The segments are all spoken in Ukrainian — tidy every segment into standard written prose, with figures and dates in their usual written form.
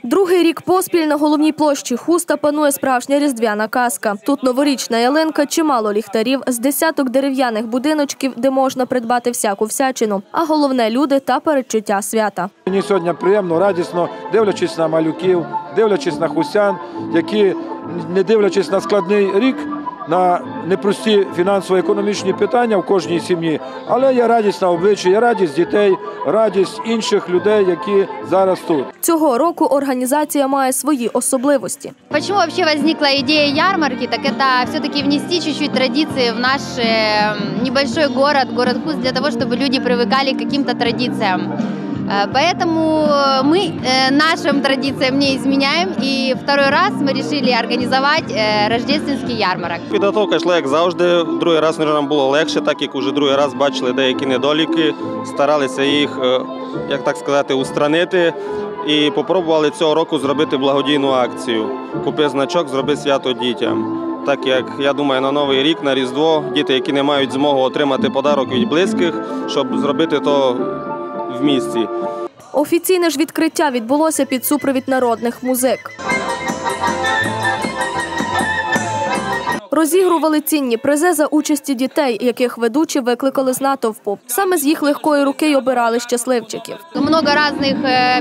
Другий рік поспіль на головній площі Хуста панує справжня різдвяна казка. Тут новорічна ялинка, чимало ліхтарів, з десяток дерев'яних будиночків, де можна придбати всяку всячину. А головне – люди та передчуття свята. Мені сьогодні приємно, радісно, дивлячись на малюків, дивлячись на хустян, які, не дивлячись на складний рік, на непрості фінансово-економічні питання в кожній сім'ї, але є радість на обличчі, є радість дітей, радість інших людей, які зараз тут. Цього року організація має свої особливості. Почему вообще возникла идея ярмарки? Так это все-таки внести чуть-чуть традиции в наш небольшой город Хуст, для того, чтобы люди привыкали к каким-то традициям. Поэтому мы нашим традициям не изменяем, и второй раз мы решили организовать рождественский ярмарок. Підготовка йшла, як завжди. Другий раз нам було легше, так як уже другий раз бачили деякі недоліки, старалися їх, як так сказати, устранити. І спробували цього року зробити благодійну акцію. Купи значок, зроби свято дітям. Так як, я думаю, на Новий рік, на Різдво, діти, які не мають змоги отримати подарок від близьких, щоб зробити то в місті. Офіційне ж відкриття відбулося під супровід народних музик. Розігрували цінні призи за участі дітей, яких ведучі викликали з натовпу. Саме з їх легкої руки й обирали щасливчиків. Много різних,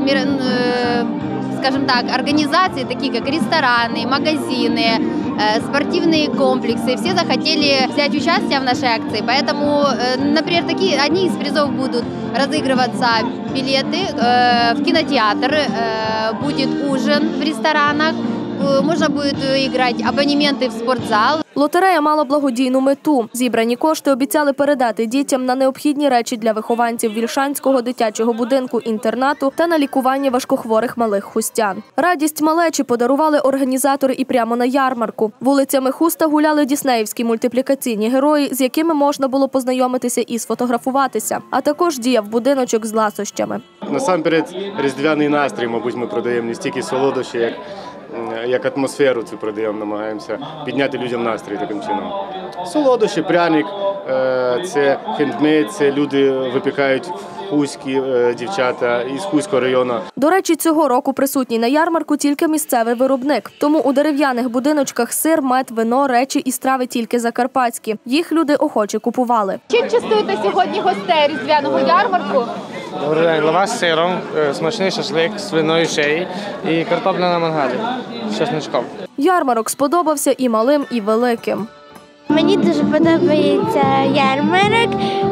скажем так, организаций, таких как рестораны, магазины, спортивные комплексы. Все захотели взять участие в нашей акции, поэтому, например, одни из призов будут разыгрываться билеты в кинотеатр, будет ужин в ресторанах, можно будет играть абонементы в спортзал. Лотерея мала благодійну мету. Зібрані кошти обіцяли передати дітям на необхідні речі для вихованців Вільшанського дитячого будинку-інтернату та на лікування важкохворих малих хустян. Радість малечі подарували організатори і прямо на ярмарку. Вулицями Хуста гуляли діснеївські мультиплікаційні герої, з якими можна було познайомитися і сфотографуватися. А також діяв будиночок з ласощами. Насамперед, різдвяний настрій, мабуть, ми продаємо не стільки солодощі, як атмосферу цю продаємо, намагаємося підняти людям настрій таким чином. Солодощі, пряник, це хендмейд, це люди випікають хуські дівчата із Хуського району. До речі, цього року присутній на ярмарку тільки місцевий виробник. Тому у дерев'яних будиночках сир, мед, вино, речі і страви тільки закарпатські. Їх люди охоче купували. Чим частуєте сьогодні гостей різдвяного ярмарку? Добрий день. Лаваш з сиром, смачний шашлик з свиної шиї і картопля на мангалі з чесничком. Ярмарок сподобався і малим, і великим. Мені дуже подобається ярмарок,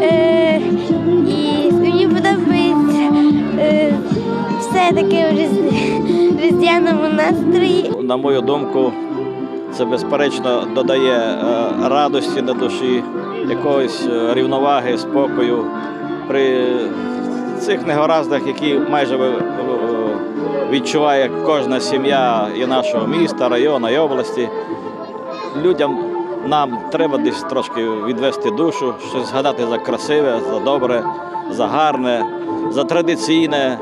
і мені подобається все таке в різдвяному настрої. На мою думку, це безперечно додає радості на душі, якоїсь рівноваги, спокою. При цих негараздах, які майже відчуває кожна сім'я і нашого міста, району, і області, людям нам треба десь трошки відвести душу, щось згадати за красиве, за добре, за гарне, за традиційне.